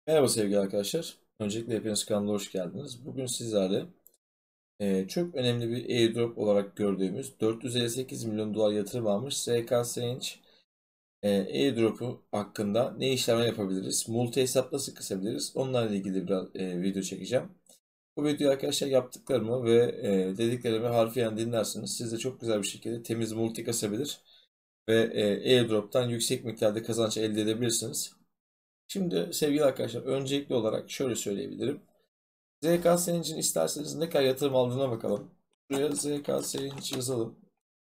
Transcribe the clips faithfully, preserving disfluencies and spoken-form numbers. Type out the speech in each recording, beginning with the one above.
Merhaba sevgili arkadaşlar. Öncelikle hepiniz kanalına hoş geldiniz. Bugün sizlerle e, çok önemli bir airdrop olarak gördüğümüz dört yüz elli sekiz milyon dolar yatırım almış Z K Exchange e, airdrop'u hakkında ne işlemler yapabiliriz? Multi hesap nasıl kısabiliriz? Onlarla ilgili biraz e, video çekeceğim. Bu videoyu arkadaşlar yaptıklarımı ve e, dediklerimi harfiyen dinlersiniz. Siz de çok güzel bir şekilde temiz multi kasabilir ve e, airdrop'tan yüksek miktarda kazanç elde edebilirsiniz. Şimdi sevgili arkadaşlar öncelikli olarak şöyle söyleyebilirim. Z K Sevinç'in isterseniz ne kadar yatırım aldığına bakalım. Buraya Z K Sevinç yazalım.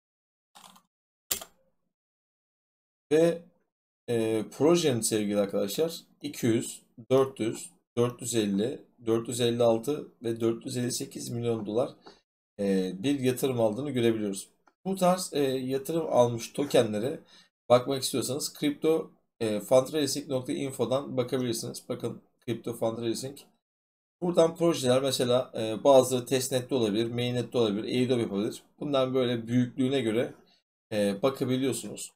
Ve e, projenin sevgili arkadaşlar iki yüz, dört yüz, dört yüz elli, dört yüz elli altı ve dört yüz elli sekiz milyon dolar e, bir yatırım aldığını görebiliyoruz. Bu tarz e, yatırım almış tokenlere bakmak istiyorsanız Crypto e, fundraising nokta info'dan bakabilirsiniz. Bakın Crypto Fundraising. Buradan projeler mesela e, bazıları testnet'te olabilir, mainnet'te olabilir, airdrop yapabilir. Bunların böyle büyüklüğüne göre e, bakabiliyorsunuz.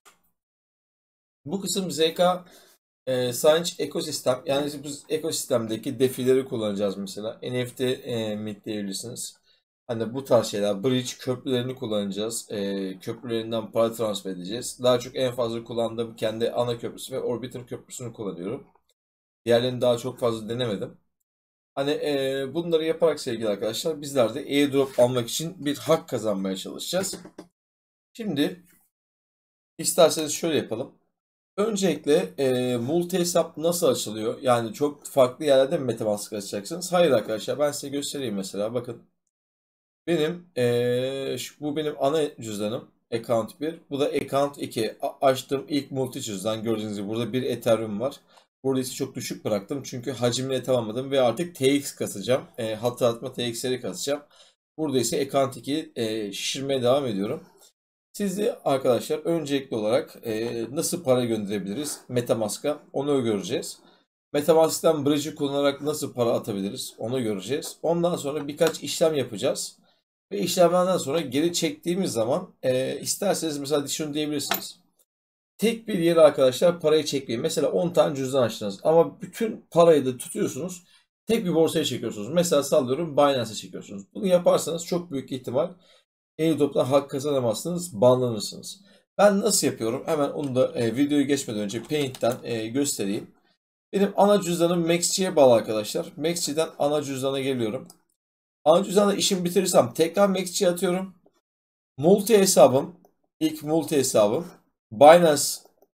Bu kısım Z K e, Science ekosistem. Yani biz ekosistemdeki defileri kullanacağız mesela. N F T e, mintleyebilirsiniz. Hani bu tarz şeyler. Bridge köprülerini kullanacağız. E, köprülerinden para transfer edeceğiz. Daha çok en fazla kullandığım kendi ana köprüsü ve Orbiter köprüsünü kullanıyorum. Diğerlerini daha çok fazla denemedim. Hani e, bunları yaparak sevgili arkadaşlar bizler de airdrop almak için bir hak kazanmaya çalışacağız. Şimdi isterseniz şöyle yapalım. Öncelikle e, multi hesap nasıl açılıyor? Yani çok farklı yerlerde mi MetaMask açacaksınız? Hayır arkadaşlar ben size göstereyim mesela. Bakın benim e, şu- bu benim ana cüzdanım. Account bir. Bu da Account iki. A- açtığım ilk multi cüzdan. Gördüğünüz gibi burada bir Ethereum var. Burada ise çok düşük bıraktım. Çünkü hacimle tamamladım ve artık T X kasacağım. E, hatırlatma T X'leri kasacağım. Burada ise Account iki e, şişirmeye devam ediyorum. Siz de arkadaşlar öncelikli olarak e, nasıl para gönderebiliriz MetaMask'a onu göreceğiz. MetaMask'tan Bridge'i kullanarak nasıl para atabiliriz onu göreceğiz. Ondan sonra birkaç işlem yapacağız. Ve işlemlerden sonra geri çektiğimiz zaman e, isterseniz mesela şunu diyebilirsiniz. Tek bir yere arkadaşlar parayı çekmeyin. Mesela on tane cüzdan açtınız ama bütün parayı da tutuyorsunuz. Tek bir borsaya çekiyorsunuz. Mesela sallıyorum Binance'e çekiyorsunuz. Bunu yaparsanız çok büyük ihtimal airdrop'tan hak kazanamazsınız, banlanırsınız. Ben nasıl yapıyorum? Hemen onu da e, videoyu geçmeden önce Paint'ten e, göstereyim. Benim ana cüzdanım MaxC'ye bağlı arkadaşlar. MaxC'den ana cüzdana geliyorum. Ana cüzdanda işimi bitirirsem tekrar MaxC'ye atıyorum. Multi hesabım, ilk multi hesabım Binance'e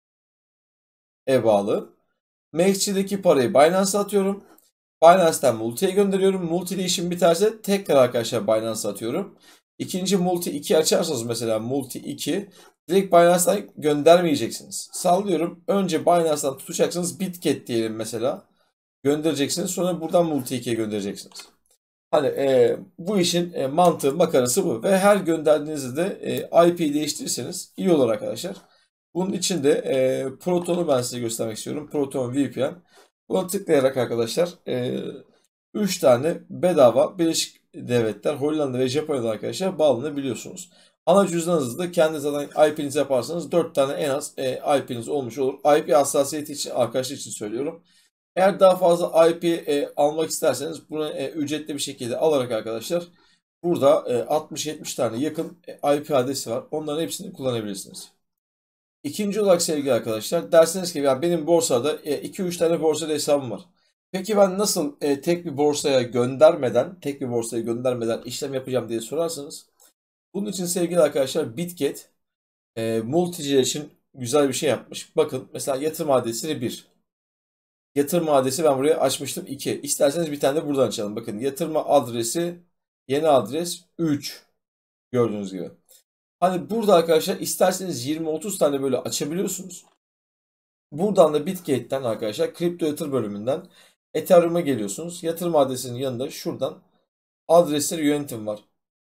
bağlı. MaxC'deki parayı Binance'a atıyorum. Binance'ten Multi'ye gönderiyorum. Multi'de işim biterse tekrar arkadaşlar Binance'a atıyorum. İkinci Multi iki açarsanız mesela Multi iki direkt Binance'dan göndermeyeceksiniz. Sallıyorum. Önce Binance'dan tutacaksınız. Bitget diyelim mesela. Göndereceksiniz. Sonra buradan Multi ikiye göndereceksiniz. Hani e, bu işin e, mantığı makarası bu. Ve her gönderdiğinizde de e, I P değiştirirseniz iyi olur arkadaşlar. Bunun için de e, Proton'u ben size göstermek istiyorum. Proton V P N. Buna tıklayarak arkadaşlar e, üç tane bedava Birleşik Devletler, Hollanda ve Japonya'da arkadaşlar bağlanabiliyorsunuz. Ana cüzdanınızda da kendi zaten I P'nizi yaparsanız dört tane en az e, I P'niz olmuş olur. I P hassasiyeti için arkadaşlar için söylüyorum. Eğer daha fazla I P e, almak isterseniz bunu e, ücretli bir şekilde alarak arkadaşlar burada e, altmış yetmiş tane yakın e, I P adresi var. Onların hepsini kullanabilirsiniz. İkinci olarak sevgili arkadaşlar derseniz ki ya benim borsada iki üç tane borsada hesabım var. Peki ben nasıl e, tek bir borsaya göndermeden, tek bir borsaya göndermeden işlem yapacağım diye sorarsanız bunun için sevgili arkadaşlar Bitget e, multiciler için güzel bir şey yapmış. Bakın mesela yatırım adresi bir. Yatırma adresi ben buraya açmıştım iki. İsterseniz bir tane de buradan açalım. Bakın yatırma adresi yeni adres üç. Gördüğünüz gibi. Hani burada arkadaşlar isterseniz yirmi otuz tane böyle açabiliyorsunuz. Buradan da Bitget'ten arkadaşlar kripto yatır bölümünden Ethereum'a geliyorsunuz. Yatırım adresinin yanında şuradan adresler yönetim var.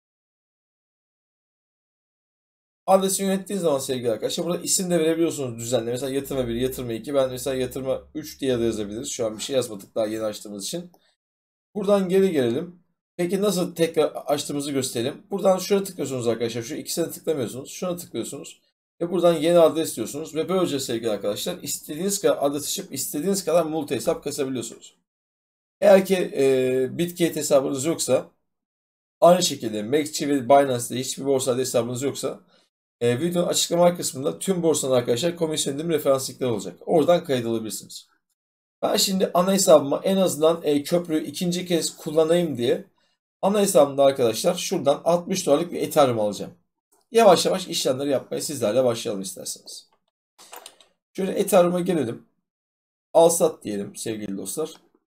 Adresi yönettiğiniz zaman sevgili arkadaşlar burada isim de verebiliyorsunuz düzenli. Mesela yatırma bir, yatırma iki. Ben mesela yatırma üç diye de yazabiliriz. Şu an bir şey yazmadık daha yeni açtığımız için. Buradan geri gelelim. Peki nasıl tekrar açtığımızı gösterelim. Buradan şuna tıklıyorsunuz arkadaşlar. Şu ikisine tıklamıyorsunuz. Şuna tıklıyorsunuz. Ve buradan yeni adres diyorsunuz. Ve böylece sevgili arkadaşlar istediğiniz kadar adres açıp istediğiniz kadar multi hesap kasabiliyorsunuz. Eğer ki e, Bitget hesabınız yoksa aynı şekilde Mekçi ve Binance'de hiçbir borsada hesabınız yoksa e, videonun açıklama kısmında tüm borsanın arkadaşlar komisyon indirim referans linkleri olacak. Oradan kayıt alabilirsiniz. Ben şimdi ana hesabıma en azından e, köprüyü ikinci kez kullanayım diye ana hesabımda arkadaşlar şuradan altmış dolarlık bir Ethereum alacağım. Yavaş yavaş işlemleri yapmaya sizlerle başlayalım isterseniz. Şöyle Ethereum'a gelelim. Al sat diyelim sevgili dostlar.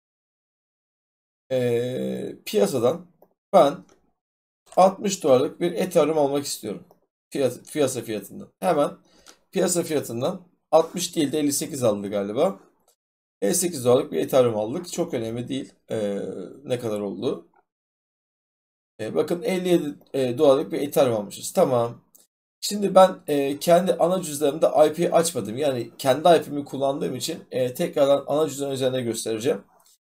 E, piyasadan ben altmış dolarlık bir Ethereum almak istiyorum. Piyasa, piyasa fiyatından. Hemen piyasa fiyatından altmış değil de elli sekiz aldı galiba. elli sekiz dolarlık bir Ethereum aldık. Çok önemli değil ee, ne kadar olduğu. E, bakın elli yedi e, dolarlık bir Ethereum almışız. Tamam. Şimdi ben e, kendi ana cüzdanımda I P açmadım. Yani kendi I P'mi kullandığım için e, tekrardan ana cüzdan üzerine göstereceğim.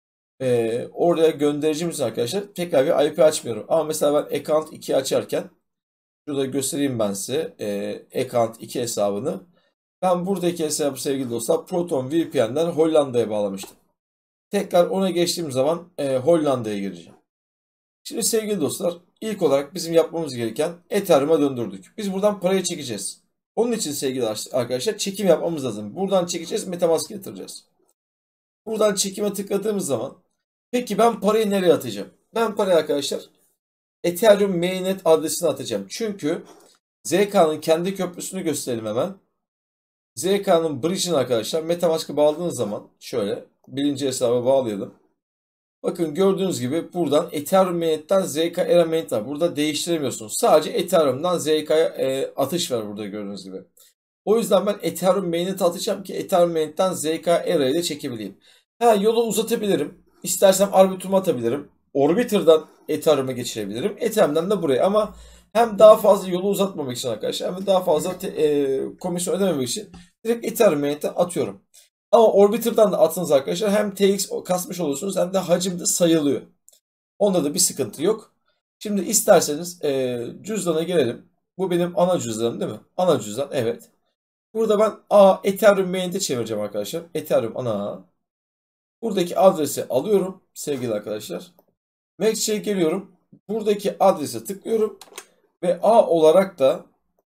E, oraya göndereceğim için arkadaşlar tekrar bir I P açmıyorum. Ama mesela ben Account iki açarken şurada göstereyim ben size e, Account iki hesabını. Ben buradaki hesabı sevgili dostlar Proton V P N'den Hollanda'ya bağlamıştım. Tekrar ona geçtiğim zaman e, Hollanda'ya gireceğim. Şimdi sevgili dostlar ilk olarak bizim yapmamız gereken Ethereum'a döndürdük. Biz buradan parayı çekeceğiz. Onun için sevgili arkadaşlar çekim yapmamız lazım. Buradan çekeceğiz, MetaMask yatıracağız. Buradan çekime tıkladığımız zaman peki ben parayı nereye atacağım? Ben parayı arkadaşlar Ethereum mainnet adresine atacağım. Çünkü Z K'nın kendi köprüsünü gösterelim hemen. Z K'nın bridge'ini arkadaşlar MetaMask'a bağladığınız zaman şöyle birinci hesaba bağlayalım. Bakın gördüğünüz gibi buradan Ethereum mainnetten Z K Era mainnet var. Burada değiştiremiyorsunuz. Sadece Ethereum'dan Z K'ya e, atış var burada gördüğünüz gibi. O yüzden ben Ethereum mainnet atacağım ki Ethereum mainnetten Z K Era'yı da çekebileyim. Ha, yolu uzatabilirim. İstersem Arbitrum'a atabilirim. Orbiter'dan Ethereum'a geçirebilirim. Ethereum'dan da buraya ama hem daha fazla yolu uzatmamak için arkadaşlar hem de daha fazla te, e, komisyon ödememek için direkt Ethereum mainnetten atıyorum. Ama Orbiter'dan da atınız arkadaşlar hem T X kasmış olursunuz hem de hacim de sayılıyor. Onda da bir sıkıntı yok. Şimdi isterseniz e, cüzdana gelelim. Bu benim ana cüzdanım değil mi? Ana cüzdan evet. Burada ben A Ethereum main'de çevireceğim arkadaşlar. Ethereum ana. Buradaki adresi alıyorum sevgili arkadaşlar. Max'e geliyorum. Buradaki adrese tıklıyorum. Ve A olarak da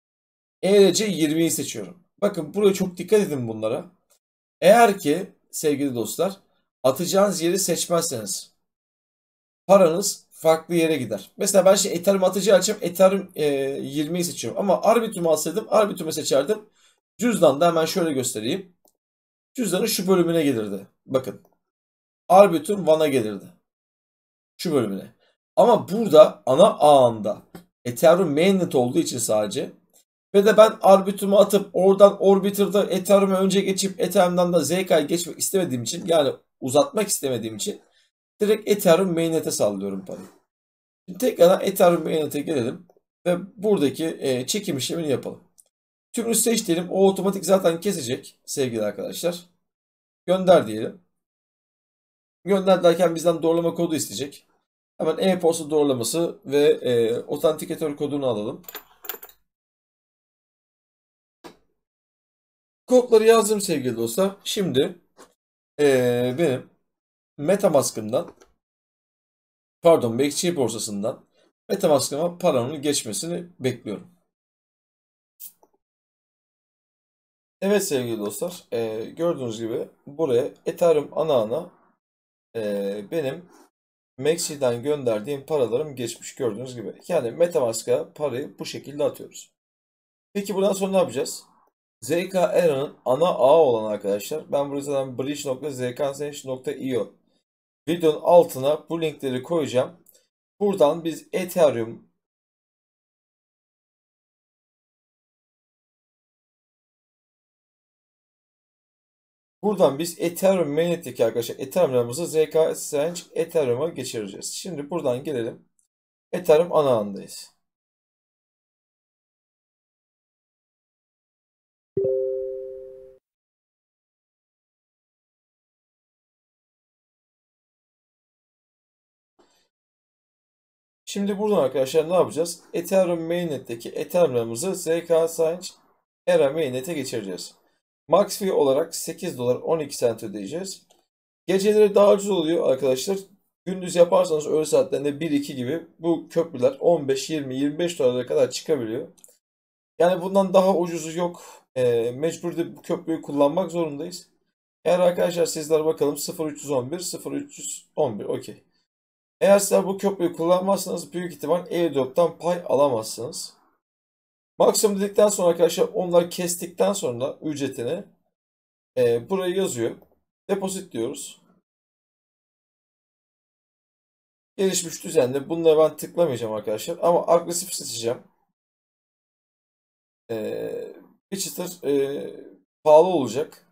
E R C yirmiyi seçiyorum. Bakın buraya çok dikkat edin bunlara. Eğer ki sevgili dostlar atacağınız yeri seçmezseniz paranız farklı yere gider. Mesela ben şimdi Ethereum atıcı açıp Ethereum e, yirmiyi seçiyorum. Ama Arbitrum'u alsaydım Arbitrum'u seçerdim. Cüzdanda hemen şöyle göstereyim. Cüzdanın şu bölümüne gelirdi. Bakın. Arbitrum One'a gelirdi. Şu bölümüne. Ama burada ana ağında Ethereum mainnet olduğu için sadece ve de ben Arbitrum'u atıp oradan Orbiter'da Ethereum'a önce geçip Ethereum'dan da Z K'ya geçmek istemediğim için yani uzatmak istemediğim için direkt Ethereum mainnet'e sallıyorum parayı. Şimdi tekrardan Ethereum mainnet'e gelelim ve buradaki e, çekim işlemini yapalım. Tümünü seç diyelim. O otomatik zaten kesecek sevgili arkadaşlar. Gönder diyelim. Gönder derken bizden doğrulama kodu isteyecek. Hemen e-posta doğrulaması ve e, otantikatör kodunu alalım. Kodları yazdım sevgili dostlar. Şimdi e, benim MetaMask'ımdan pardon Bekçi borsasından MetaMask'ıma paranın geçmesini bekliyorum. Evet sevgili dostlar e, gördüğünüz gibi buraya Ethereum ana ana e, benim Maxi'den gönderdiğim paralarım geçmiş gördüğünüz gibi. Yani MetaMask'a parayı bu şekilde atıyoruz. Peki buradan sonra ne yapacağız? Z K Era'nın ana ağı olan arkadaşlar. Ben burada zaten bridge nokta z k exchange nokta i o videonun altına bu linkleri koyacağım. Buradan biz Ethereum Buradan biz Ethereum mainnet'teki arkadaşlar Ethereum'larımızı Z K Exchange Ethereum'a geçireceğiz. Şimdi buradan gelelim. Ethereum ana ağındayız. Şimdi buradan arkadaşlar ne yapacağız? Ethereum mainnet'teki Ethereum'larımızı Z K Exchange R M Mainnet'e geçireceğiz. Max fee olarak sekiz dolar on iki sent ödeyeceğiz. Geceleri daha ucuz oluyor arkadaşlar. Gündüz yaparsanız öğle saatlerinde bir iki gibi bu köprüler on beş, yirmi, yirmi beş dolara kadar çıkabiliyor. Yani bundan daha ucuzu yok. E, mecbur de bu köprüyü kullanmak zorundayız. Eğer arkadaşlar sizler bakalım sıfır üç yüz on bir, sıfır üç yüz on bir okey. Eğer sizler bu köprüyü kullanmazsanız büyük ihtimal airdrop'tan pay alamazsınız. Maksimum dedikten sonra arkadaşlar onlar kestikten sonra ücretini e, buraya yazıyor. Deposit diyoruz. Gelişmiş düzenli. Bunları ben tıklamayacağım arkadaşlar. Ama agresif seçeceğim. Ee, bir çıtır e, pahalı olacak.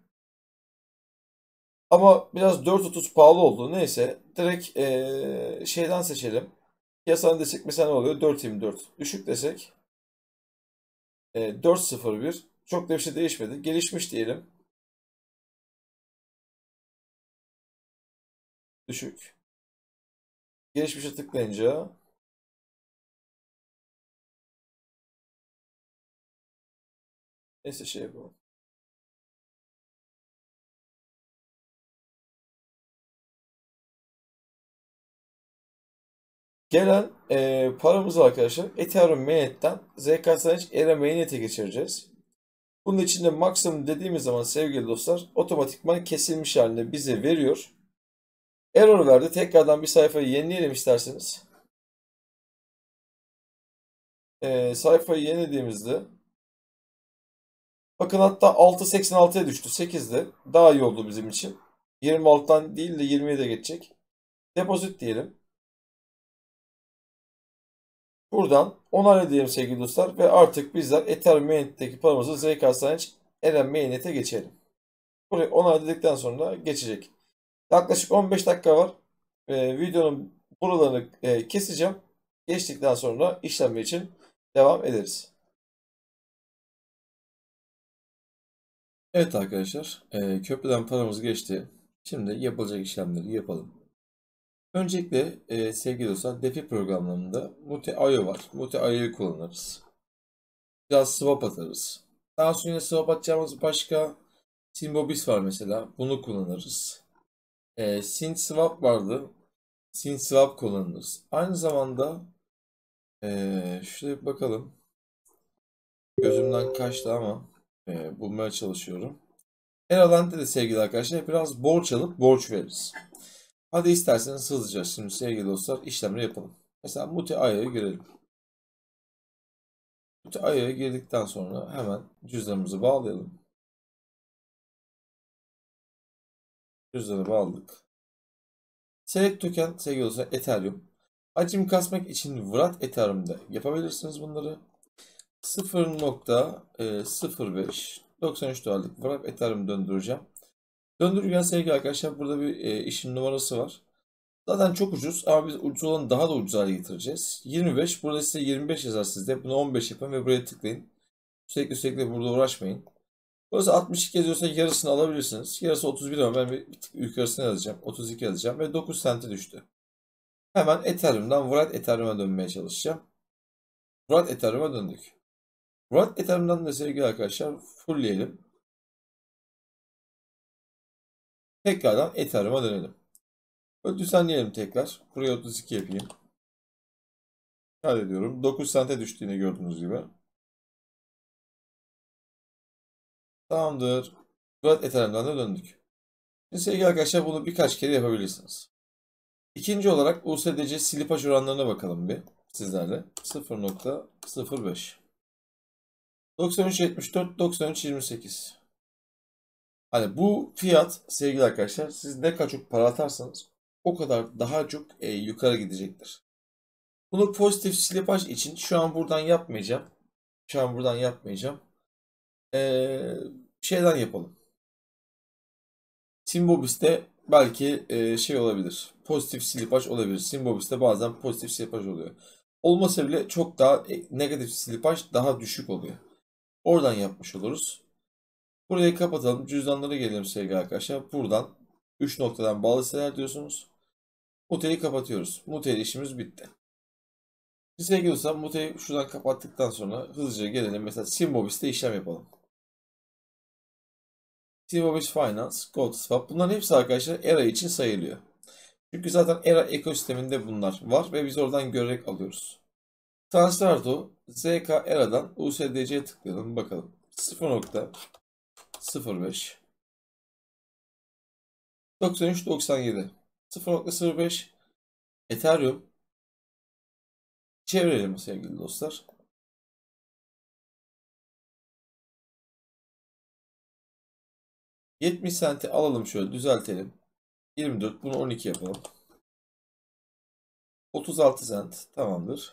Ama biraz dört otuz pahalı oldu. Neyse. Direkt e, şeyden seçelim. Piyasanın desek mesela ne oluyor? dört yirmi dört. Düşük desek e, dört sıfır bir. Çok da bir şey değişmedi. Gelişmiş diyelim. Düşük. Gelişmişe tıklayınca neyse şey yapalım. Gelen e, paramızı arkadaşlar Ethereum Mainnet'ten Z K S H E R A Mainnet'e geçireceğiz. Bunun için de maksimum dediğimiz zaman sevgili dostlar otomatikman kesilmiş halinde bize veriyor. Error verdi. Tekrardan bir sayfayı yenileyelim isterseniz. E, sayfayı yenilediğimizde bakın hatta altı seksen altıya düştü. sekizde. Daha iyi oldu bizim için. yirmi altıdan değil de yirmiye de geçecek. Deposit diyelim. Buradan onayla diyelim sevgili dostlar ve artık bizler Ethereum Mainnet'teki paramızı Z K S H E R A Mainnet'e geçelim. Burayı onayladıktan sonra geçecek. Yaklaşık on beş dakika var. Ee, videonun buralarını e, keseceğim. Geçtikten sonra işlem için devam ederiz. Evet arkadaşlar, e, köprüden paramız geçti. Şimdi yapılacak işlemleri yapalım. Öncelikle e, sevgili dostlar, DeFi programlarında Muti nokta io var. Muti nokta io'yu kullanırız. Biraz swap atarız. Daha sonra swap atacağımız başka Simbobis var mesela. Bunu kullanırız. E, SynthSwap vardı. SynthSwap kullanırız. Aynı zamanda e, şuraya bir bakalım. Gözümden kaçtı ama e, bulmaya çalışıyorum. Eralent'te de sevgili arkadaşlar biraz borç alıp borç veririz. Hadi isterseniz hızlıca şimdi sevgili dostlar işlemleri yapalım. Mesela Muti nokta io'ya girelim. Muti nokta io'ya girdikten sonra hemen cüzdanımızı bağlayalım. Cüzdanı bağladık. Select token sevgili dostlar Ethereum. Hacim kasmak için Wrath Ethereum'da yapabilirsiniz bunları. sıfır nokta sıfır beş doksan üç dolarlık Wrath Ethereum döndüreceğim. Döndürürken sevgili arkadaşlar burada bir e, işin numarası var. Zaten çok ucuz ama biz ucuz olanı daha da ucuz hale getireceğiz. yirmi beş. Burada size yirmi beş yazar sizde. Bunu on beş yapın ve buraya tıklayın. Sürekli sürekli burada uğraşmayın. Burası altmış iki yazıyorsa yarısını alabilirsiniz. Yarısı otuz bir ama ben bir, bir tık yukarısını yazacağım. otuz iki yazacağım ve dokuz sente düştü. Hemen Ethereum'dan Wrath Ethereum'a dönmeye çalışacağım. Wrath Ethereum'a döndük. Wrath Ethereum'dan da sevgili arkadaşlar fullleyelim. Tekrardan Ethereum'a dönelim. Böyle düzenleyelim tekrar. Buraya otuz iki yapayım. Kaydediyorum. dokuz sente düştüğünü gördüğünüz gibi. Tamamdır. Murat Ethereum'dan da döndük. Şimdi sevgili arkadaşlar bunu birkaç kere yapabilirsiniz. İkinci olarak U S D C slipaj oranlarına bakalım bir sizlerle. sıfır nokta sıfır beş. doksan üç yetmiş dört, doksan üç yirmi sekiz. Hani bu fiyat sevgili arkadaşlar siz ne kadar çok para atarsanız o kadar daha çok e, yukarı gidecektir. Bunu pozitif slipaj için şu an buradan yapmayacağım. Şu an buradan yapmayacağım. Ee, şeyden yapalım. Simbobis'te belki e, şey olabilir. Pozitif slipaj olabilir. Simbobis'te bazen pozitif slipaj oluyor. Olmasa bile çok daha e, negatif slipaj daha düşük oluyor. Oradan yapmış oluruz. Burayı kapatalım. Cüzdanlara gelelim sevgili arkadaşlar. Buradan üç noktadan bağlı siteler diyorsunuz. Mute'yi kapatıyoruz. Mute ile işimiz bitti. Sevgili dostlar Mute'yi şuradan kapattıktan sonra hızlıca gelelim. Mesela Simbobis'te işlem yapalım. T-Mobile Finance, GoldSwap. Bunların hepsi arkadaşlar E R A için sayılıyor. Çünkü zaten E R A ekosisteminde bunlar var ve biz oradan görerek alıyoruz. Transferto Z K E R A'dan U S D C'ye tıklayalım bakalım. sıfır nokta sıfır beş doksan üç doksan yedi sıfır nokta sıfır beş Ethereum çevirelim sevgili dostlar. yetmiş senti alalım, şöyle düzeltelim. yirmi dört, bunu on iki yapalım. otuz altı sent tamamdır.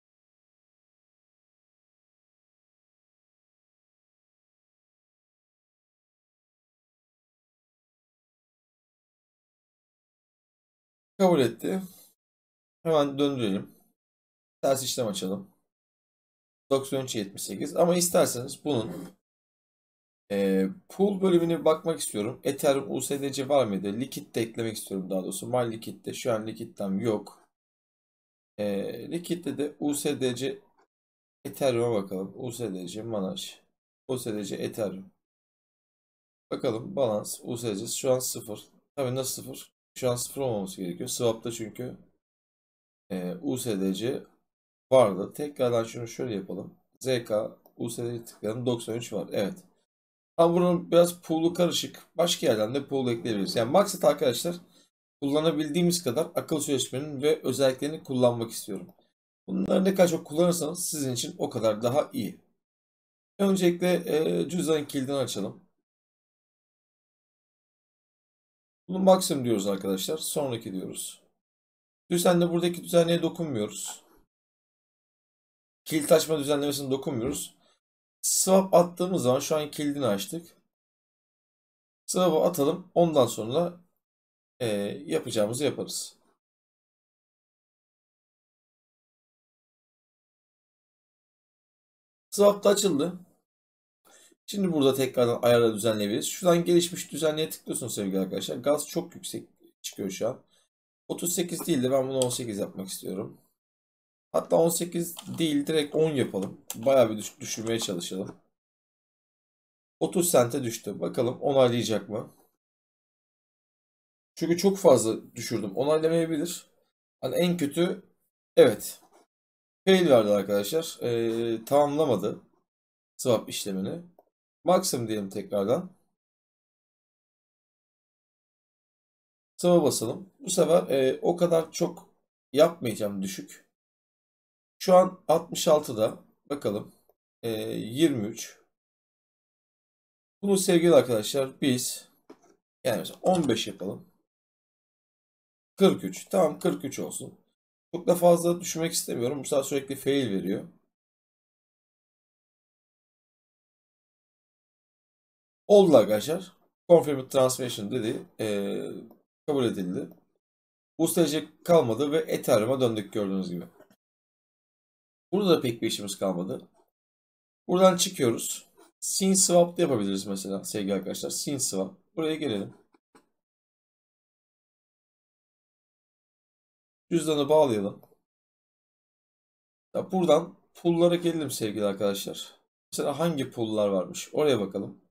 Kabul etti. Hemen döndürelim. Ters işlem açalım. doksan üç yetmiş sekiz, ama isterseniz bunun e, pool bölümüne bakmak istiyorum. Ethereum U S D C var mıydı? Likit de eklemek istiyorum daha doğrusu. My Likit'te şu an Likit'ten yok. E, Likit'te de U S D C Ethereum'a bakalım. U S D C Manaj. U S D C Ethereum. Bakalım balans U S D C şu an sıfır. Tabii nasıl sıfır? Şu an sıfır olmaması gerekiyor. Swap'ta çünkü e, U S D C vardı. Tekrardan şunu şöyle yapalım. Z K U S D C tıklayalım. doksan üç var. Evet. Ama bunun biraz pool'u karışık. Başka yerden de pool ekleyebiliriz. Yani maksat arkadaşlar, kullanabildiğimiz kadar akıl sözleşmenin ve özelliklerini kullanmak istiyorum. Bunları ne kadar çok kullanırsanız sizin için o kadar daha iyi. Öncelikle e, cüzdan kilidini açalım. Bunu maksimum diyoruz arkadaşlar. Sonraki diyoruz. Düzenle buradaki düzenleye dokunmuyoruz. Kilit açma düzenlemesine dokunmuyoruz. Swap attığımız zaman şu an kilidini açtık. Swap'ı atalım. Ondan sonra e, yapacağımızı yaparız. Swap da açıldı. Şimdi burada tekrardan ayarları düzenleyebiliriz. Şuradan gelişmiş düzenleye tıklıyorsunuz sevgili arkadaşlar. Gaz çok yüksek çıkıyor şu an. otuz sekiz değil de ben bunu on sekiz yapmak istiyorum. Hatta on sekiz değil, direkt on yapalım. Bayağı bir düş düşürmeye çalışalım. otuz sente düştü. Bakalım onaylayacak mı? Çünkü çok fazla düşürdüm. Onaylamayabilir. Hani en kötü, evet. Fail verdi arkadaşlar. Ee, tamamlamadı swap işlemini. Maximum diyelim tekrardan. Swap'a basalım. Bu sefer e, o kadar çok yapmayacağım düşük. Şu an altmış altıda. Bakalım. E, yirmi üç. Bunu sevgili arkadaşlar biz yani mesela on beş yapalım. kırk üç. Tamam, kırk üç olsun. Çok da fazla düşürmek istemiyorum. Bu sefer sürekli fail veriyor. Oldu arkadaşlar. Confirmed Transaction dedi. Ee, kabul edildi. U S D C kalmadı ve Ethereum'a döndük gördüğünüz gibi. Burada da pek bir işimiz kalmadı. Buradan çıkıyoruz. Scene Swap da yapabiliriz mesela sevgili arkadaşlar. Scene Swap. Buraya gelelim. Cüzdanı bağlayalım. Ya buradan pool'lara gelelim sevgili arkadaşlar. Mesela hangi pool'lar varmış? Oraya bakalım.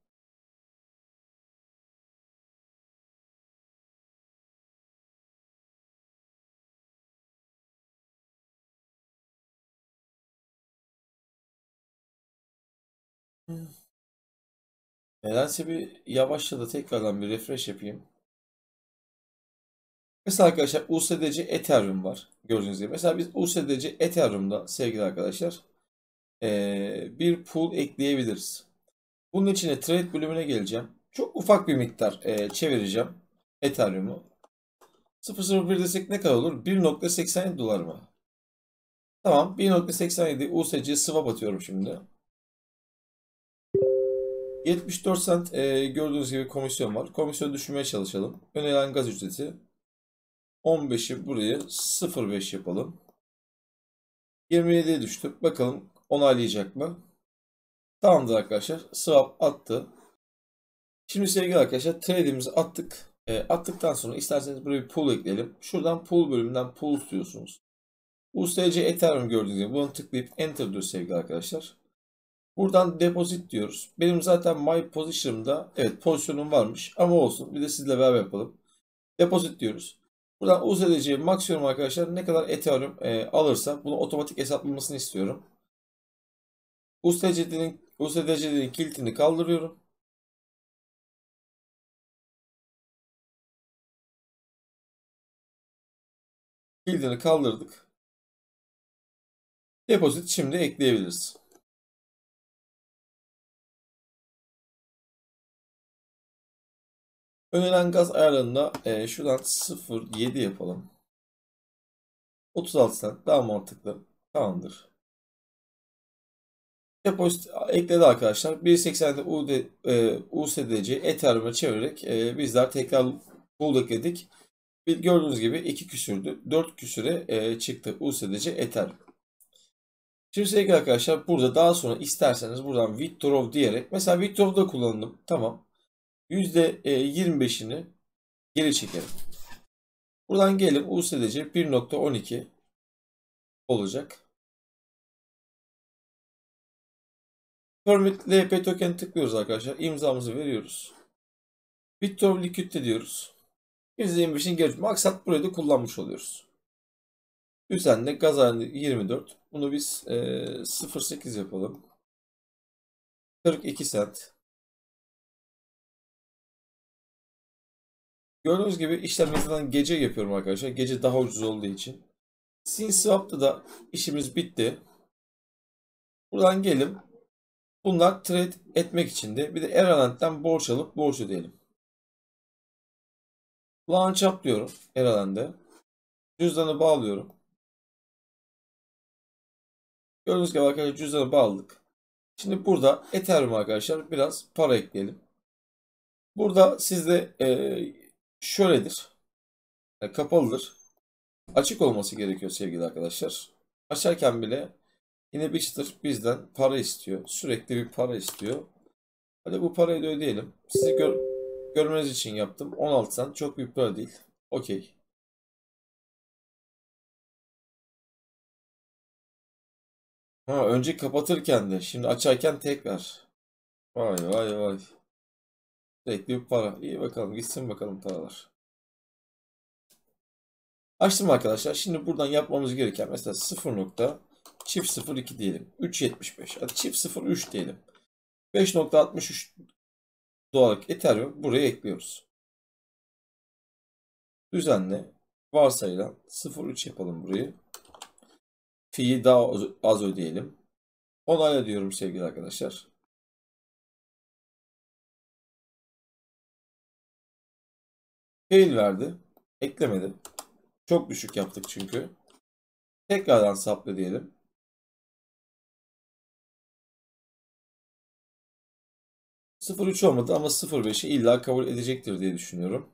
Nedense bir yavaşladı. Tekrardan bir refresh yapayım. Mesela arkadaşlar U S D C Ethereum var. Gördüğünüz gibi. Mesela biz U S D C Ethereum'da sevgili arkadaşlar ee, bir pool ekleyebiliriz. Bunun içine trade bölümüne geleceğim. Çok ufak bir miktar ee, çevireceğim Ethereum'u. sıfır nokta sıfır bir desek ne kadar olur? bir nokta seksen yedi dolar mı? Tamam. bir nokta seksen yedi U S D C swap atıyorum şimdi. yetmiş dört sent ee, gördüğünüz gibi komisyon var. Komisyonu düşürmeye çalışalım. Önerilen gaz ücreti on beşi buraya sıfır nokta beş yapalım. yirmi yediye düştü. Bakalım onaylayacak mı? Tamamdır arkadaşlar. Swap attı. Şimdi sevgili arkadaşlar trade'imizi attık. E, attıktan sonra isterseniz buraya bir pool ekleyelim. Şuradan pool bölümünden pool diyorsunuz. U S D C Ethereum gördüğünüz gibi bunu tıklayıp enter diyor sevgili arkadaşlar. Buradan deposit diyoruz. Benim zaten my position'ımda evet pozisyonum varmış ama olsun. Bir de sizle beraber yapalım. Deposit diyoruz. Buradan U S D C maksimum arkadaşlar ne kadar Ethereum e, alırsa bunu otomatik hesaplamasını istiyorum. U S D C'nin U S D C'nin kilitini kaldırıyorum. Kilidini kaldırdık. Deposit şimdi ekleyebiliriz. Önerilen gaz ayarlarında e, şuradan sıfır virgül yedi yapalım. otuz altı cent daha mantıklı. Tamamdır. Depozit ekledi arkadaşlar. bir virgül seksende U S D C Ethereum'a çevirerek e, bizler tekrar pool ekledik. Gördüğünüz gibi iki küsürdü. dört küsüre e, çıktı U S D C Ethereum. Şimdi sevgili arkadaşlar burada daha sonra isterseniz buradan withdraw diyerek mesela withdraw'da kullandım. Tamam. yüzde yirmi beşini geri çekerim. Buradan gelip U S D C bir nokta on iki olacak. Permit L P token tıklıyoruz arkadaşlar. İmzamızı veriyoruz. Withdraw liquidity diyoruz. yüzde yirmi beşin geri. Maksat burayı da kullanmış oluyoruz. Üzerinde gaz halinde yirmi dört. Bunu biz e, sıfır virgül sekiz yapalım. kırk iki cent. Gördüğünüz gibi işlemlerden gece yapıyorum arkadaşlar. Gece daha ucuz olduğu için. SynSwap'ta da işimiz bitti. Buradan gelin. Bunlar trade etmek için de bir de Eraland'den borç alıp borç ödeyelim. Launch up diyorum Eraland'e. Cüzdanı bağlıyorum. Gördüğünüz gibi arkadaşlar cüzdanı bağladık. Şimdi burada Ethereum arkadaşlar biraz para ekleyelim. Burada sizde e, şöyledir. Yani kapalıdır. Açık olması gerekiyor sevgili arkadaşlar. Açarken bile yine bir çıtır bizden para istiyor. Sürekli bir para istiyor. Hadi bu parayı da ödeyelim. Sizi gör görmeniz için yaptım. on altı cent çok büyük para değil. Okey. Ha, önce kapatırken de şimdi açarken tekrar. Vay vay vay. Sürekli bir para. İyi bakalım gitsin bakalım paralar. Açtım arkadaşlar. Şimdi buradan yapmamız gereken mesela sıfır nokta çift sıfır iki diyelim. üç virgül yetmiş beş. Hadi çift sıfır üç diyelim. beş nokta altmış üç dolarlık Ethereum buraya ekliyoruz. Düzenle varsayılan sıfır virgül üç yapalım burayı. Fi'yi daha az ödeyelim. Onayla diyorum sevgili arkadaşlar. Fail verdi. Eklemedi. Çok düşük yaptık çünkü. Tekrardan sapla diyelim. sıfır virgül üç olmadı ama sıfır virgül beşi illa kabul edecektir diye düşünüyorum.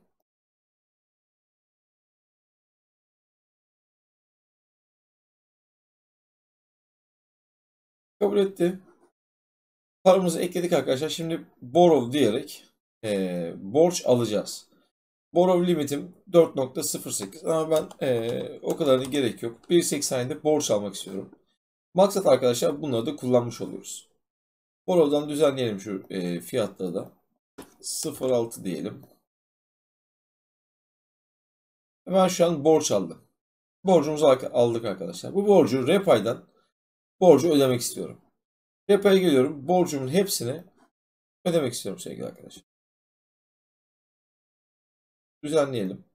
Kabul etti. Paramızı ekledik arkadaşlar. Şimdi borrow diyerek e, borç alacağız. Borrow limitim dört nokta sıfır sekiz ama ben e, o kadarına gerek yok. bir virgül seksen yedi borç almak istiyorum. Maksat arkadaşlar bunları da kullanmış oluyoruz. Borrow'dan düzenleyelim şu e, fiyatları da. sıfır virgül altı diyelim. Ben şu an borç aldım. Borcumuzu aldık arkadaşlar. Bu borcu Repay'dan borcu ödemek istiyorum. Repay'a geliyorum. Borcumun hepsini ödemek istiyorum sevgili arkadaşlar. Düzenleyelim.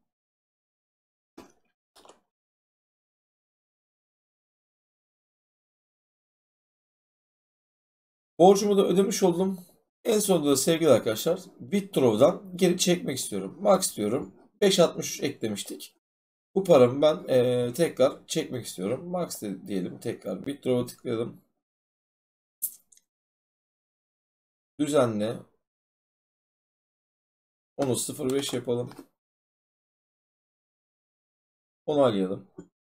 Borcumu da ödemiş oldum. En sonunda da sevgili arkadaşlar withdraw'dan geri çekmek istiyorum. Max diyorum. beş virgül altmış üç eklemiştik. Bu paramı ben e, tekrar çekmek istiyorum. Max de, diyelim tekrar withdraw'a tıklayalım. Düzenle. Onu sıfır virgül beş yapalım. Onaylayalım.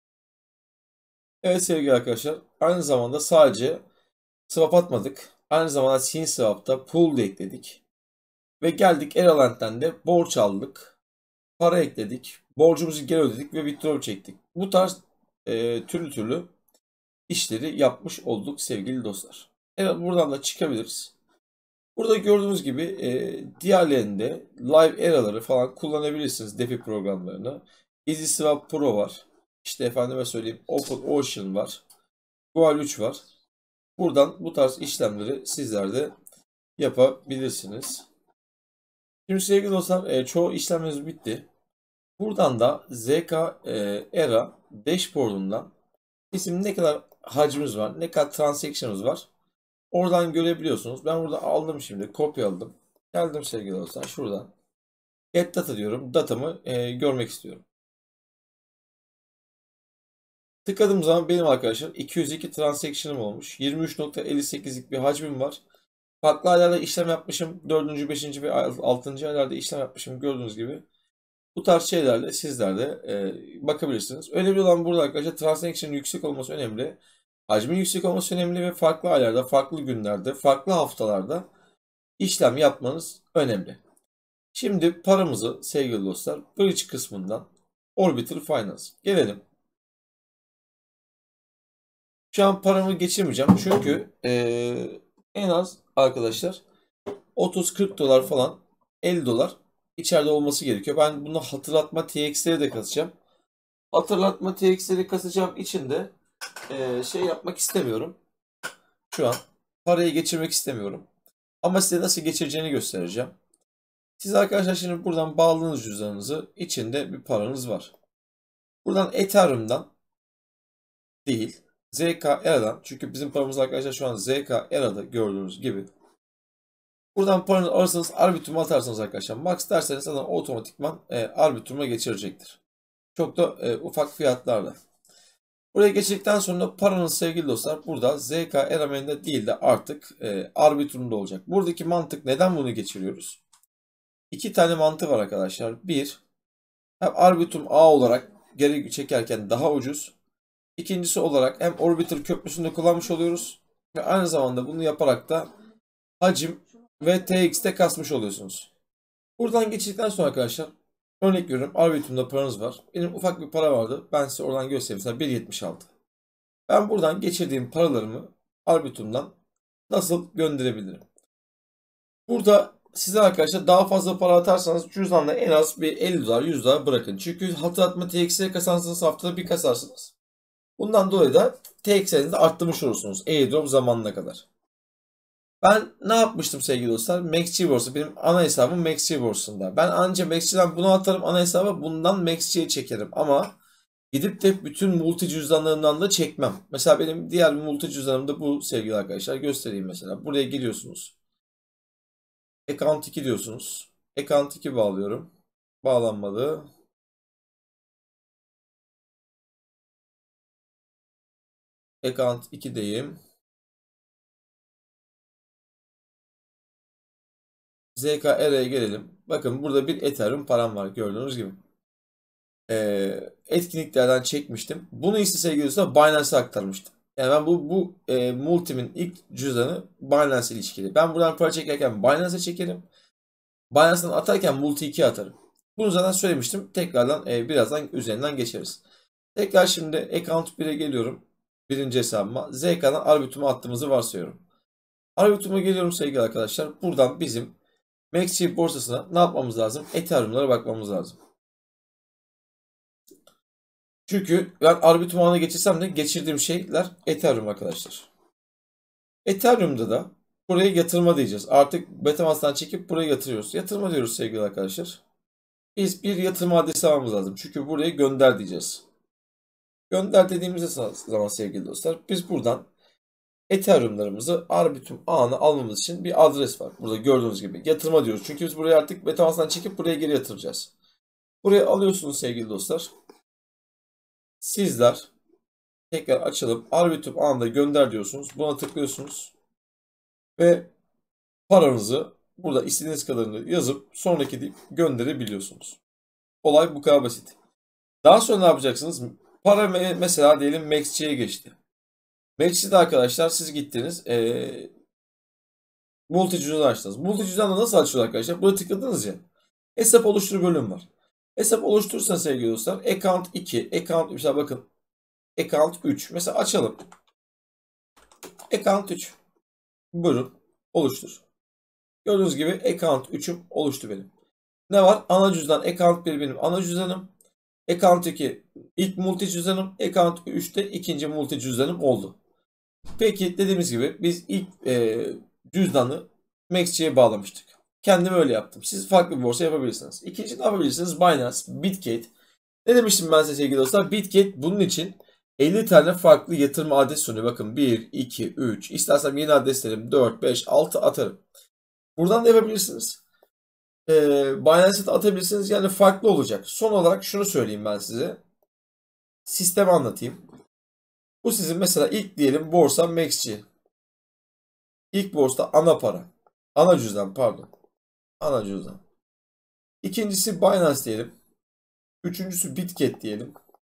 Evet sevgili arkadaşlar. Aynı zamanda sadece swap atmadık. Aynı zamanda SynSwap'ta pool da ekledik. Ve geldik Eraland'den de borç aldık. Para ekledik. Borcumuzu geri ödedik ve withdraw çektik. Bu tarz e, türlü türlü işleri yapmış olduk sevgili dostlar. Evet, buradan da çıkabiliriz. Burada gördüğünüz gibi e, diğerlerinde live eraları falan kullanabilirsiniz, defi programlarını. EasySwap Pro var. İşte efendime söyleyeyim OpenOcean var. Goal üç var. Buradan bu tarz işlemleri sizler de yapabilirsiniz. Şimdi sevgili dostlar, e, çoğu işlemimiz bitti. Buradan da Z K e, Era dashboard'undan bizim ne kadar hacmimiz var, ne kadar transaction'ımız var, oradan görebiliyorsunuz. Ben burada aldım, şimdi kopyaladım. Geldim sevgili dostlar, şuradan get data diyorum. Datamı e, görmek istiyorum. Tıkladığım zaman benim arkadaşlar iki yüz iki transaction'ım olmuş. yirmi üç nokta elli sekizlik bir hacmim var. Farklı aylarda işlem yapmışım. dördüncü, beşinci ve altıncı aylarda işlem yapmışım. Gördüğünüz gibi. Bu tarz şeylerle sizler de e, bakabilirsiniz. Önemli olan burada arkadaşlar transaction yüksek olması önemli. Hacmin yüksek olması önemli ve farklı aylarda, farklı günlerde, farklı haftalarda işlem yapmanız önemli. Şimdi paramızı sevgili dostlar bridge kısmından Orbital Finance gelelim. Şu an paramı geçirmeyeceğim çünkü e, en az arkadaşlar otuz kırk dolar falan, elli dolar içeride olması gerekiyor. Ben bunu hatırlatma T X'leri de kasacağım. Hatırlatma T X'leri kasacağım için de e, şey yapmak istemiyorum. Şu an parayı geçirmek istemiyorum. Ama size nasıl geçireceğini göstereceğim. Siz arkadaşlar şimdi buradan bağladığınız cüzdanınızı, içinde bir paranız var. Buradan Ethereum'dan değil, Z K Era'dan, çünkü bizim paramız arkadaşlar şu an Z K Era'da gördüğünüz gibi. Buradan paranızı alırsanız Arbitrum'a atarsanız arkadaşlar max derseniz zaten otomatikman e, Arbitrum'a geçirecektir. Çok da e, ufak fiyatlarla. Buraya geçirdikten sonra paranız sevgili dostlar burada Z K Era'mende değil de artık e, Arbitrum'da olacak. Buradaki mantık, neden bunu geçiriyoruz? İki tane mantığı var arkadaşlar. Bir, hem Arbitrum ağ olarak geri çekerken daha ucuz. İkincisi olarak hem Orbital köprüsünde kullanmış oluyoruz. Ve aynı zamanda bunu yaparak da hacim ve T X'te kasmış oluyorsunuz. Buradan geçtikten sonra arkadaşlar örnek veriyorum, Arbitrum'da paranız var. Benim ufak bir para vardı. Ben size oradan göstereyim. Mesela bir yetmiş altı. Ben buradan geçirdiğim paralarımı Arbitrum'dan nasıl gönderebilirim? Burada size arkadaşlar daha fazla para atarsanız cüzdanda en az bir elli dolar, yüz dolar bırakın. Çünkü hatırlatma T X'leri kasarsanız haftada bir kasarsınız. Bundan dolayı da T X'lerinizi arttırmış olursunuz airdrop zamanına kadar. Ben ne yapmıştım sevgili dostlar? MaxG borsa, benim ana hesabım MaxG borsasında. Ben anca MaxG'den bunu atarım ana hesaba, bundan MaxG'ye çekerim. Ama gidip de bütün multi cüzdanlarımdan da çekmem. Mesela benim diğer bir multi cüzdanım da bu sevgili arkadaşlar. Göstereyim mesela. Buraya giriyorsunuz. Account iki diyorsunuz. Account iki bağlıyorum. Bağlanmadı. Account ikideyim. Z K Era'ya gelelim. Bakın burada bir Ethereum param var gördüğünüz gibi. Ee, etkinliklerden çekmiştim. Bunu ise sevgili dostlar Binance'a aktarmıştım. Yani ben bu, bu e, Multim'in ilk cüzdanı Binance ilişkili. Ben buradan para çekerken Binance'a çekerim. Binance'dan atarken Multi ikiye atarım. Bunu zaten söylemiştim. Tekrardan e, birazdan üzerinden geçeriz. Tekrar şimdi Account bire geliyorum. Birinci hesabıma. Z K'dan Arbitrum'a attığımızı varsayıyorum. Arbitrum'a geliyorum sevgili arkadaşlar. Buradan bizim MaxG borsasına ne yapmamız lazım? Ethereum'lara bakmamız lazım. Çünkü ben Arbitrum ağına geçirsem de geçirdiğim şeyler Ethereum arkadaşlar. Ethereum'da da buraya yatırma diyeceğiz. Artık Metamask'tan çekip buraya yatırıyoruz. Yatırma diyoruz sevgili arkadaşlar. Biz bir yatırım adresi almamız lazım. Çünkü buraya gönder diyeceğiz. Gönder dediğimiz zaman sevgili dostlar biz buradan Ethereum'larımızı Arbitrum ağına almamız için bir adres var. Burada gördüğünüz gibi yatırma diyoruz. Çünkü biz buraya artık Metamask'tan çekip buraya geri yatıracağız. Buraya alıyorsunuz sevgili dostlar. Sizler tekrar açalım. Arbitrum ağında gönder diyorsunuz. Buna tıklıyorsunuz. Ve paranızı burada istediğiniz kadarını yazıp sonraki deyip gönderebiliyorsunuz. Olay bu kadar basit. Daha sonra ne yapacaksınız? Para mesela diyelim MaxG'ye geçti. MaxG'de arkadaşlar siz gittiniz. Ee, multi cüzdan açtınız. Multi cüzdanla nasıl açılıyor arkadaşlar? Buraya tıkladınız ya. Hesap oluştur bölüm var. Hesap oluşturursanız sevgili dostlar. Account iki. Account mesela bakın. Account üç. Mesela açalım. Account üç. Buyurun. Oluştur. Gördüğünüz gibi account üçüm oluştu benim. Ne var? Ana cüzdan account bir benim ana cüzdanım. Account iki ilk multi cüzdanım. Account üçte ikinci multi cüzdanım oldu. Peki dediğimiz gibi biz ilk e, cüzdanı Maxçi'ye bağlamıştık. Kendim öyle yaptım. Siz farklı bir borsa yapabilirsiniz. İkinci ne yapabilirsiniz? Binance, Bitget. Ne demiştim ben size sevgili dostlar? Bitget bunun için elli tane farklı yatırım adresi sunuyor. Bakın bir, iki, üç. İstersem yeni adreslerim dört, beş, altı atarım. Buradan da yapabilirsiniz. Ee, Binance'e de atabilirsiniz. Yani farklı olacak. Son olarak şunu söyleyeyim ben size. Sistemi anlatayım. Bu sizin mesela ilk diyelim borsa Maxçi. İlk borsa ana para. Ana cüzdan pardon. Ana cüzdan. İkincisi Binance diyelim. Üçüncüsü Bitget diyelim.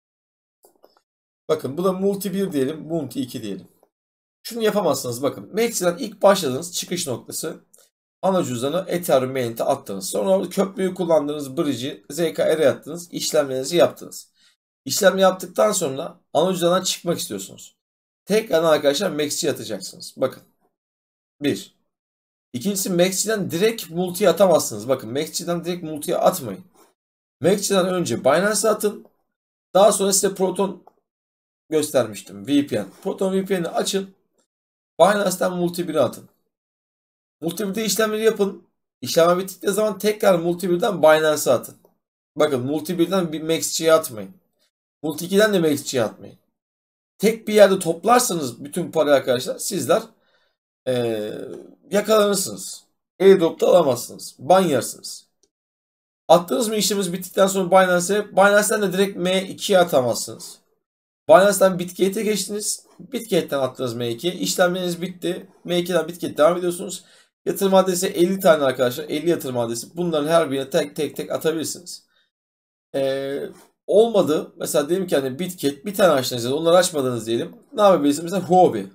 Bakın bu da Multi bir diyelim. Multi iki diyelim. Şunu yapamazsınız bakın. Maxçi'den ilk başladığınız çıkış noktası ana cüzdanı Ethereum Main'e attınız. Sonra köprüyü kullandınız. Bridge'i Z K R'ye attınız. İşlemlerinizi yaptınız. İşlem yaptıktan sonra ana cüzdandan çıkmak istiyorsunuz. Tekrar arkadaşlar Maxçi'ye atacaksınız. Bakın. bir. İkincisi Maxçi'den direkt multiye atamazsınız. Bakın Maxçi'den direkt multiye atmayın. Maxçi'den önce Binance'a atın. Daha sonra size Proton göstermiştim. V P N. Proton V P N'i açın. Binance'den Multi bir'e atın. Multi bir'de işlemleri yapın. İşlem bittikleri zaman tekrar Multi bir'den Binance'a atın. Bakın Multi bir'den bir Maxçi'ye atmayın. Multi iki'den de Maxçi'ye atmayın. Tek bir yerde toplarsanız bütün parayı arkadaşlar sizler ee, yakalanırsınız. Airdrop'ta alamazsınız. Ban yersiniz. Attınız mı işlemimiz bittikten sonra Binance'e, Binance'den de direkt M iki'ye atamazsınız. Binance'den Bitget'e geçtiniz. Bitget'ten attınız M iki'ye. İşlemleriniz bitti. M iki'den Bitget devam ediyorsunuz. Yatırım adresi elli tane arkadaşlar. elli yatırım adresi. Bunların her birine tek tek tek atabilirsiniz. Ee, olmadı. Mesela diyelim ki hani Bitget bir tane açtınız. Onları açmadınız diyelim. Ne yapabilirsiniz? Mesela Huobi.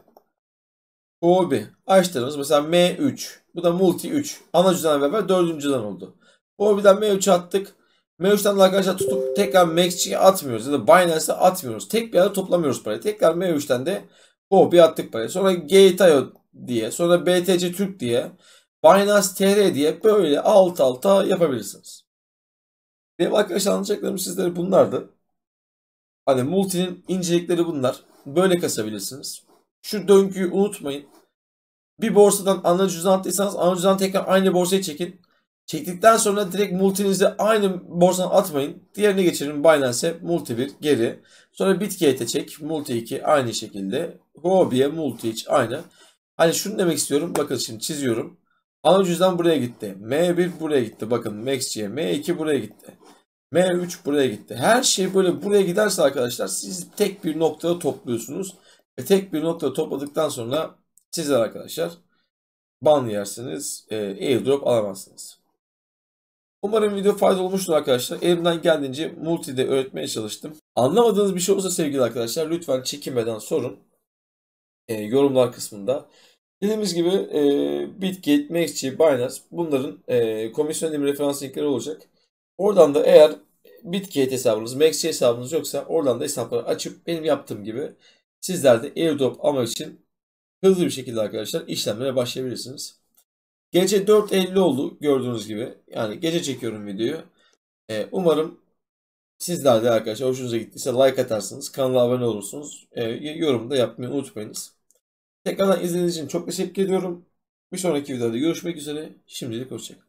Huobi. Açtınız. Mesela M üç. Bu da Multi üç. Ana cüzdanla beraber dördüncü cüzdan oldu. Huobi'den M üç'e attık. M üç'ten de arkadaşlar tutup tekrar Maxçi'ye atmıyoruz ya da Binance'e atmıyoruz. Tek bir yerde toplamıyoruz parayı. Tekrar M üç'ten de Huobi'ye attık parayı. Sonra Gate nokta io diye, sonra B T C Türk diye, Binance T R diye böyle alt alta yapabilirsiniz. Benim arkadaşlar anlatacaklarım sizlere bunlardı. Hani Multi'nin incelikleri bunlar. Böyle kasabilirsiniz. Şu döngüyü unutmayın. Bir borsadan ana cüzdan attıysanız ana cüzdan tekrar aynı borsaya çekin. Çektikten sonra direkt multinizi aynı borsadan atmayın. Diğerine geçelim Binance'e multi bir geri. Sonra Bitget'e çek multi iki aynı şekilde. Huobi'ye multi üç aynı. Hani şunu demek istiyorum. Bakın şimdi çiziyorum. Ana cüzdan buraya gitti. M bir buraya gitti. Bakın Maxçi'ye. M iki buraya gitti. M üç buraya gitti. Her şey böyle buraya giderse arkadaşlar siz tek bir noktada topluyorsunuz. Ve tek bir noktada topladıktan sonra sizler arkadaşlar ban yersiniz. E, airdrop alamazsınız. Umarım video faydalı olmuştur arkadaşlar. Elimden geldiğince multi'de öğretmeye çalıştım. Anlamadığınız bir şey olursa sevgili arkadaşlar lütfen çekinmeden sorun. E, yorumlar kısmında. Dediğimiz gibi e, Bitget, Maxçi, Binance bunların e, komisyon ödeme referans linkleri olacak. Oradan da eğer Bitget hesabınız, Maxçi hesabınız yoksa oradan da hesapları açıp benim yaptığım gibi sizler de airdrop almak için hızlı bir şekilde arkadaşlar işlemlere başlayabilirsiniz. Gece dört elli oldu gördüğünüz gibi. Yani gece çekiyorum videoyu. Ee, umarım sizler de arkadaşlar hoşunuza gittiyse like atarsınız. Kanala abone olursunuz. Ee, yorum da yapmayı unutmayınız. Tekrardan izlediğiniz için çok teşekkür ediyorum. Bir sonraki videoda görüşmek üzere. Şimdilik hoşçakalın.